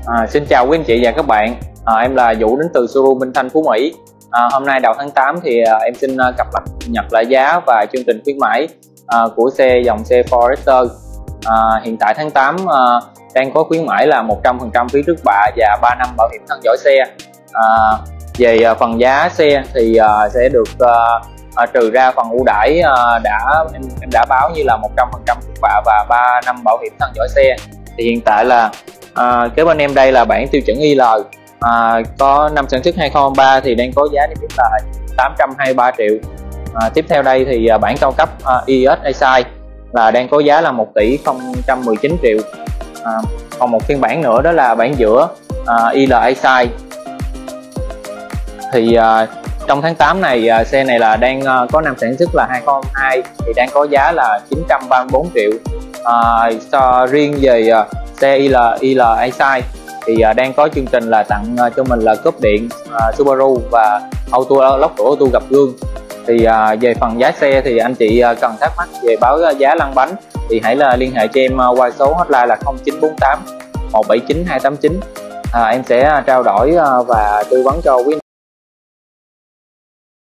Xin chào quý anh chị và các bạn. Em là Vũ đến từ showroom Minh Thanh, Phú Mỹ. Hôm nay đầu tháng 8 thì em xin cập nhật lại giá và chương trình khuyến mãi của dòng xe Forester. Hiện tại tháng 8 đang có khuyến mãi là 100% phí trước bạ và 3 năm bảo hiểm thân giỏi xe. Về phần giá xe thì sẽ được trừ ra phần ưu đãi em đã báo như là 100% trước bạ và 3 năm bảo hiểm thân giỏi xe. Thì hiện tại là kế bên em đây là bản tiêu chuẩn IL, có năm sản xuất 2023 thì đang có giá niêm yết là 823 triệu. Tiếp theo đây thì bản cao cấp IS A-Size là đang có giá là 1 tỷ 019 triệu. Còn một phiên bản nữa đó là bản giữa IL A-Size. Thì trong tháng 8 này xe này là đang có năm sản xuất là 2022 thì đang có giá là 934 triệu. Riêng về xe IL A-Size thì đang có chương trình là tặng cho mình là cốp điện Subaru và lốc cửa auto gập gương. Thì về phần giá xe thì anh chị cần thắc mắc về báo giá lăn bánh thì hãy liên hệ cho em qua số hotline là 0948 179 289. Em sẽ trao đổi và tư vấn cho quý